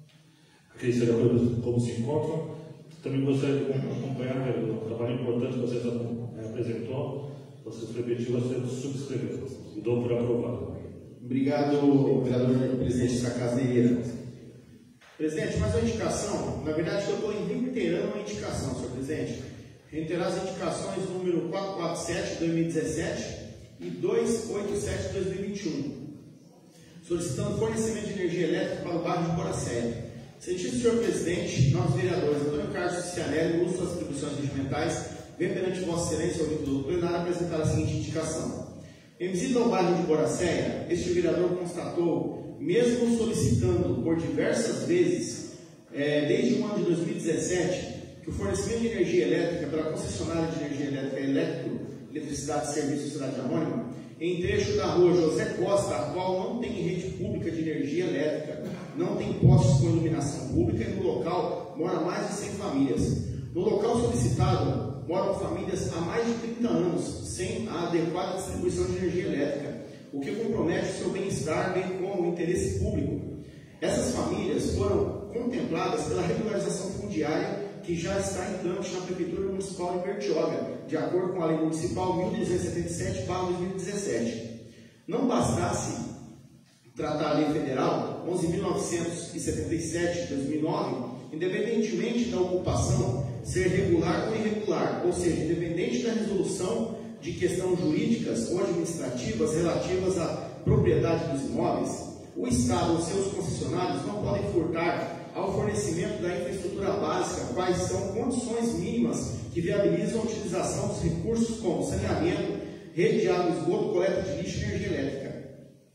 aqueles vereadores como se encontram. Também gostaria de acompanhar o trabalho importante que você apresentou, você repetiu, você subscreveu e dou por aprovado. Obrigado, vereador presidente da Casa Neira. Presidente, mais uma indicação, na verdade eu estou reiterando uma indicação, senhor presidente. Reiterar as indicações número quatrocentos e quarenta e sete de dois mil e dezessete e duzentos e oitenta e sete de dois mil e vinte e um, solicitando fornecimento de energia elétrica para o bairro de Boracéia. Sentido, senhor presidente, nós vereadores Antônio Carlos Cianelli, uso das atribuições regimentais, vem perante Vossa Excelência, ouvido do plenário, apresentar a seguinte indicação. Em visita ao bairro de Boracéia, este vereador constatou, mesmo solicitando por diversas vezes, é, desde o ano de dois mil e dezessete, que o fornecimento de energia elétrica pela concessionária de energia elétrica Eletro, Eletricidade e Serviço Sociedade Anônima, em trecho da rua José Costa, a qual não tem rede pública de energia elétrica, não tem postos com iluminação pública e no local mora mais de cem famílias. No local solicitado, moram famílias há mais de trinta anos, sem a adequada distribuição de energia elétrica, o que compromete o seu bem-estar, bem como o interesse público. Essas famílias foram contempladas pela regularização fundiária que já está em trâmite na Prefeitura Municipal de Bertioga, de acordo com a Lei Municipal mil duzentos e setenta e sete barra dois mil e dezessete. Não bastasse tratar a Lei Federal onze mil novecentos e setenta e sete de dois mil e nove, independentemente da ocupação ser regular ou irregular, ou seja, independente da resolução de questões jurídicas ou administrativas relativas à propriedade dos imóveis, o Estado ou seus concessionários não podem furtar ao fornecimento da infraestrutura básica quais são condições mínimas que viabilizam a utilização dos recursos como saneamento, rede de água e esgoto, coleta de lixo e energia elétrica.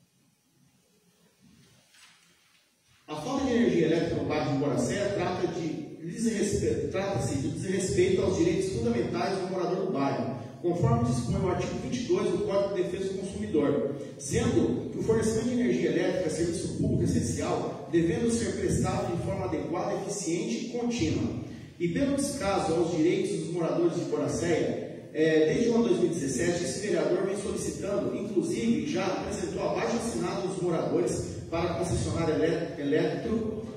A falta de energia elétrica no bairro de Boracéia trata de trata-se de desrespeito aos direitos fundamentais do morador do bairro, conforme dispõe o artigo vinte e dois do Código de Defesa do Consumidor, sendo que o fornecimento de energia elétrica é serviço público essencial, devendo ser prestado de forma adequada, eficiente e contínua. E pelo descaso aos direitos dos moradores de Boracéia, é, desde o ano dois mil e dezessete, esse vereador vem solicitando, inclusive já apresentou abaixo assinado dos moradores para a concessionária Eletro,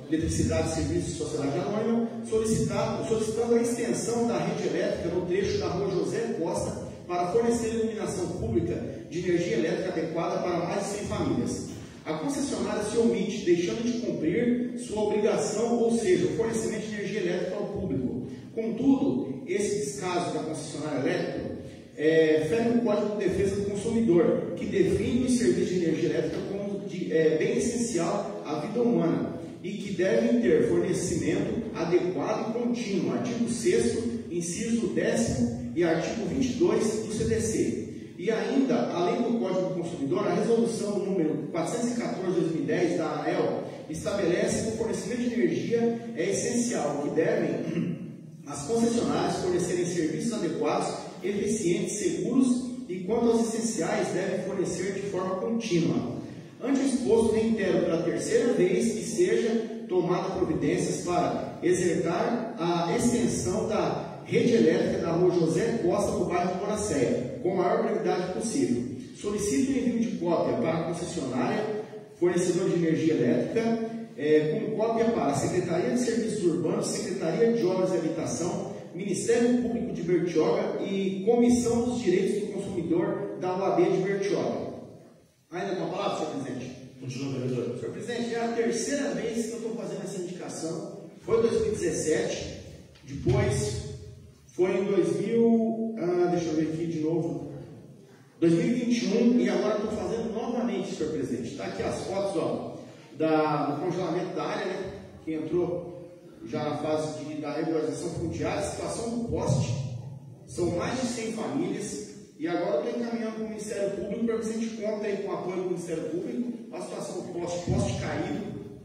Eletricidade, Serviços e Sociedade Anônima, solicitando, solicitando a extensão da rede elétrica no trecho da rua José Costa para fornecer iluminação pública de energia elétrica adequada para mais de cem famílias. A concessionária se omite, deixando de cumprir sua obrigação, ou seja, o fornecimento de energia elétrica ao público. Contudo, esse descaso da concessionária elétrica é, fere o Código de Defesa do Consumidor, que define o serviço de energia elétrica como de, é, bem essencial à vida humana e que devem ter fornecimento adequado e contínuo. Artigo sexto, inciso décimo e artigo vinte e dois do C D C. E ainda, além do Código do Consumidor, a resolução número quatrocentos e quatorze de dois mil e dez da ANEEL estabelece que o fornecimento de energia é essencial, que devem as concessionárias fornecerem serviços adequados, eficientes, seguros e, quanto aos essenciais, devem fornecer de forma contínua. Ante o exposto, reitero pela terceira vez que seja tomada providências para exertar a extensão da rede elétrica da rua José Costa, no bairro de Boracéia, com a maior brevidade possível. Solicito o envio de cópia para a concessionária, fornecedor de energia elétrica, é, com cópia para a Secretaria de Serviços Urbanos, Secretaria de Obras e Habitação, Ministério Público de Bertioga e Comissão dos Direitos do Consumidor da O A B de Bertioga. Ainda com a palavra, senhor presidente? Continua, vereador. Senhor presidente, é a terceira vez que eu estou fazendo essa indicação. Foi em dois mil e dezessete, depois foi em dois mil, ah, deixa eu ver aqui de novo, dois mil e vinte e um, e agora estou fazendo novamente, senhor presidente. Está aqui as fotos, ó, da, do congelamento da área, né, que entrou já na fase de, da regularização fundiária, situação do poste. São mais de cem famílias. E agora eu estou encaminhando para o Ministério Público para ver se a gente conta aí com o apoio do Ministério Público a situação do poste, poste caído.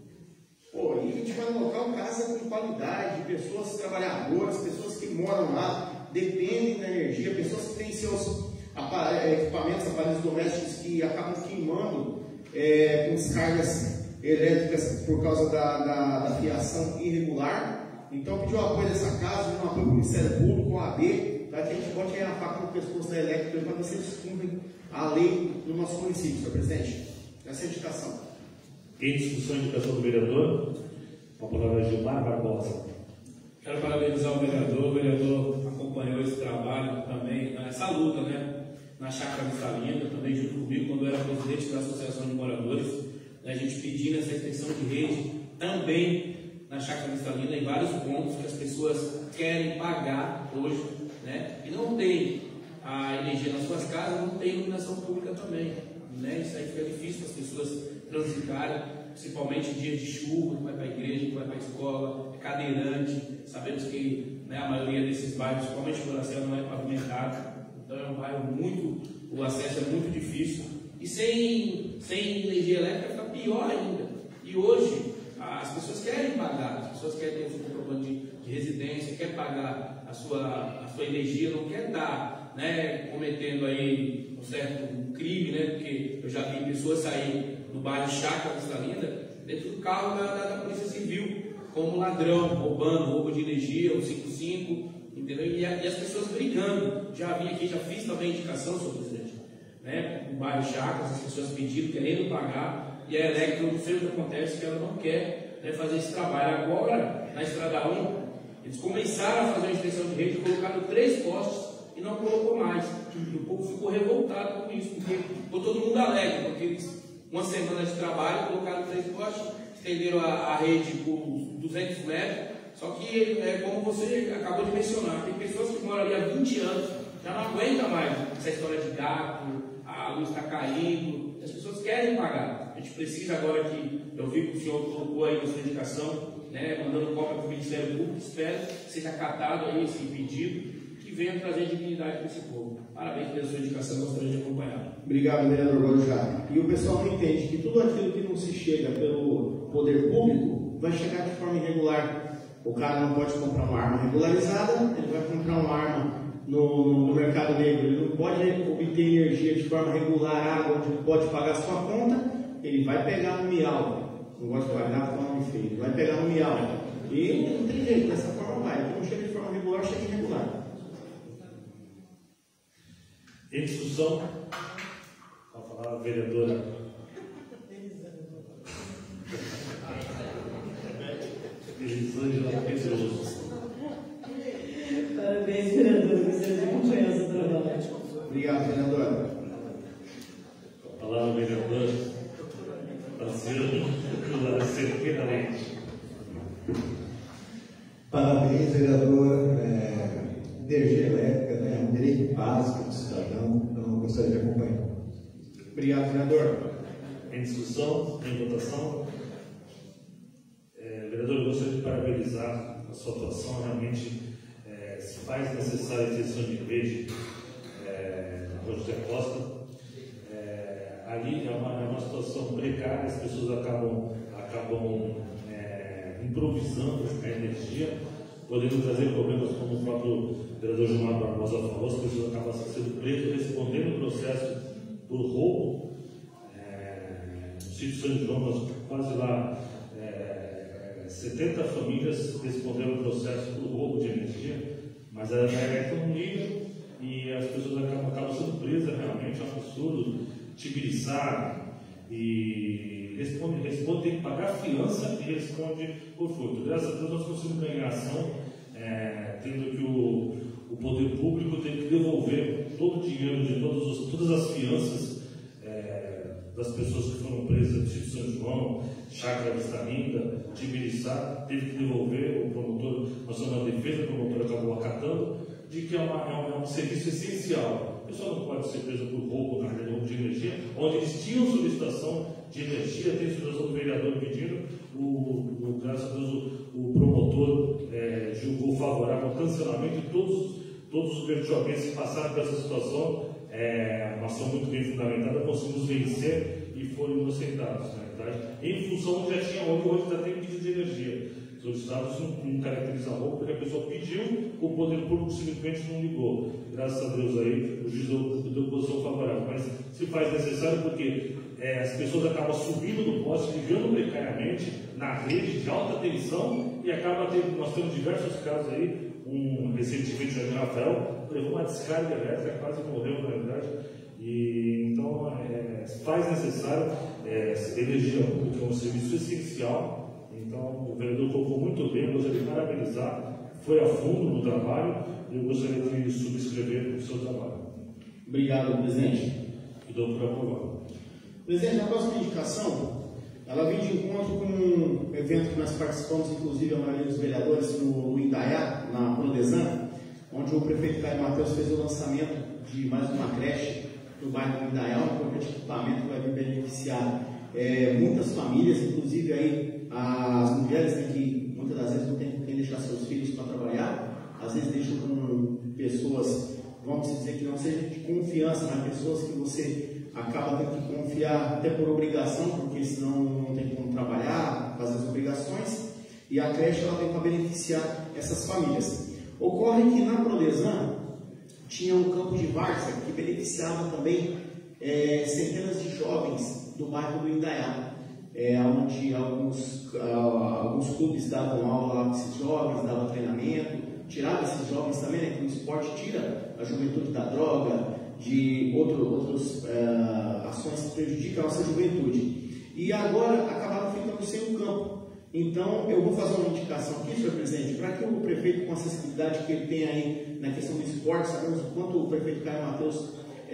Pô, e a gente vai colocar uma casa com qualidade, pessoas trabalhadoras, pessoas que moram lá, dependem da energia, pessoas que têm seus equipamentos, aparelhos domésticos que acabam queimando é, com descargas elétricas por causa da, da, da fiação irregular. Então, pediu o apoio dessa casa, pediu o apoio do Ministério Público, O A B, para que a gente bote aí a faca no pescoço da elétrica para ver se eles cumprem a lei no nosso município, senhor presidente. Essa é a indicação. Em discussão, indicação do vereador, com a palavra Gilmar Barbosa. Quero parabenizar o vereador. O vereador acompanhou esse trabalho também, essa luta, né, na Chácara Cristalina, também junto comigo, quando eu era presidente da Associação de Moradores, né, a gente pedindo essa extensão de rede também na Chácara Cristalina, em vários pontos que as pessoas querem pagar hoje, né, e não tem a energia nas suas casas, não tem iluminação pública também, né, isso aí fica difícil para as pessoas transitarem, principalmente em dias de chuva, que vai para a igreja, que vai para a escola, é cadeirante. Sabemos que, né, a maioria desses bairros, principalmente o Boracéia, não é pavimentado, então é um bairro muito, o acesso é muito difícil, e sem, sem energia elétrica fica pior ainda. E hoje as pessoas querem pagar, as pessoas querem ter o seu comprovante de, de residência, querem pagar a sua, a sua energia, não quer estar, né, cometendo aí um certo crime, né, porque eu já vi pessoas sair do bairro Chácara Cristalina dentro do carro da, da, da Polícia Civil, como ladrão, roubando, roubo de energia, o cinquenta e cinco, entendeu? E, a, e as pessoas brigando. Já vim aqui, já fiz também indicação, senhor presidente, né, no bairro Chácara, as pessoas pedindo, querendo pagar, e a Electro, sempre acontece que ela não quer, né, fazer esse trabalho. Agora, na Estrada um, eles começaram a fazer uma extensão de rede, colocaram três postes e não colocou mais. E o povo ficou revoltado com isso, porque ficou todo mundo alegre, porque eles, uma semana de trabalho, colocaram três postes, estenderam a, a rede por duzentos metros, só que, é, como você acabou de mencionar, tem pessoas que moram ali há vinte anos, já não aguentam mais essa história de gato, a luz está caindo, as pessoas querem pagar. A gente precisa agora que, eu vi que o senhor colocou aí na sua indicação, né, mandando cópia para o Ministério Público, espero que seja acatado aí esse pedido, que venha trazer dignidade para esse povo. Parabéns pela sua indicação, gostaria de acompanhar. Obrigado, vereador Guarujá. E o pessoal não entende que tudo aquilo que não se chega pelo poder público vai chegar de forma irregular. O cara não pode comprar uma arma regularizada, ele vai comprar uma arma no, no mercado negro, ele não pode obter energia de forma regular, água, onde ele pode pagar a sua conta, ele vai pegar no miau. Não gosto de pagar, porque não me fez. Vai pegar no miau. E não tem jeito, dessa forma vai. Então não chega de forma regular, chega irregular. Em discussão, vou falar a vereadora. Certeiramente. Parabéns, vereador. É, energia elétrica, né, é um direito básico do cidadão, então eu gostaria de acompanhar. Obrigado, vereador. Em discussão, em votação. É, vereador, eu gostaria de parabenizar a sua atuação. Realmente é, se faz necessária a extensão de rede é, na Rua José Costa. É, ali é uma, é uma situação precária, as pessoas acabam, acabam é, improvisando a energia, podendo trazer problemas como o próprio vereador Gilmar Barbosa falou, as pessoas acabam sendo presas, respondendo o processo por roubo. É, no sítio São João, nós quase lá é, setenta famílias responderam o processo por roubo de energia, mas a elétrica não liga e as pessoas acabam, acabam sendo presas. Realmente é um absurdo, tibiriçar e responde, responde, tem que pagar fiança e responde por furto. Graças a Deus nós conseguimos ganhar ação, é, tendo que o, o poder público tem que devolver todo o dinheiro de todos os, todas as fianças é, das pessoas que foram presas no sítio São João, Chácara Vista Linda, Tibiriçá, teve que devolver. O promotor, nós somos uma defesa, o promotor acabou acatando, de que é, uma, é, um, é um serviço essencial. A pessoa não pode ser presa por roubo, na realidade, roubo de energia, onde eles tinham solicitação de energia, tem solicitação do vereador pedindo, o, o, graças a Deus o, o promotor é, julgou favorável ao cancelamento e todos, todos os bertioguenses que passaram por essa situação, é, uma ação muito bem fundamentada, conseguimos vencer e foram inocentados, na verdade, em função de já tinha hoje, hoje já tem pedido de energia. Solicitados não, não caracteriza roubo, porque a pessoa pediu, o poder público simplesmente não ligou. Graças a Deus aí, o juiz deu posição favorável. Mas se faz necessário porque é, as pessoas acabam subindo no poste, ligando precariamente na rede de alta tensão e acaba tendo, nós temos diversos casos aí, um recentemente o Rafael levou uma descarga elétrica, quase morreu na verdade. E então é, faz necessário, é, energia pública é um serviço essencial. Então, o vereador colocou muito bem, eu gostaria de parabenizar, foi a fundo no trabalho e eu gostaria de subscrever o seu trabalho. Obrigado, presidente. E dou para aprovar. Presidente, a próxima indicação, ela vem de encontro com um evento que nós participamos, inclusive a maioria dos vereadores, no Indaiá, na Prodesan, onde o prefeito Caio Mateus fez o lançamento de mais uma creche no bairro do Indaiá, um importante equipamento que vai beneficiar é, muitas famílias, inclusive aí as mulheres, né, que muitas das vezes não tem com quem deixar seus filhos para trabalhar, às vezes deixam com pessoas, vamos dizer que não sejam de confiança, mas pessoas que você acaba tendo que confiar até por obrigação, porque senão não tem como trabalhar, fazer as obrigações, e a creche ela vem para beneficiar essas famílias. Ocorre que na Prodesan tinha um campo de várzea que beneficiava também é, centenas de jovens do bairro do Indaiá. É, onde alguns, uh, alguns clubes davam aula lá com esses jovens, davam treinamento, tiravam esses jovens também, né, que o esporte tira a juventude da droga, de outro, outras uh, ações que prejudicam a nossa juventude. E agora acabaram ficando sem o campo. Então eu vou fazer uma indicação aqui, senhor presidente, para que o prefeito, com a acessibilidade que ele tem aí na questão do esporte, sabemos o quanto o prefeito Caio Mateus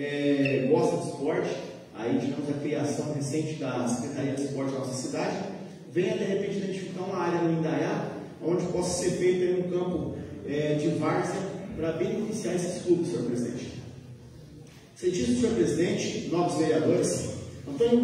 é, gosta de esporte. Aí tivemos a criação recente da Secretaria de Esporte da nossa cidade, venha de repente identificar uma área no Indaiá, onde possa ser feito aí um campo é, de várzea para beneficiar esses clubes, senhor presidente. Cientista, senhor presidente, novos vereadores, Antônio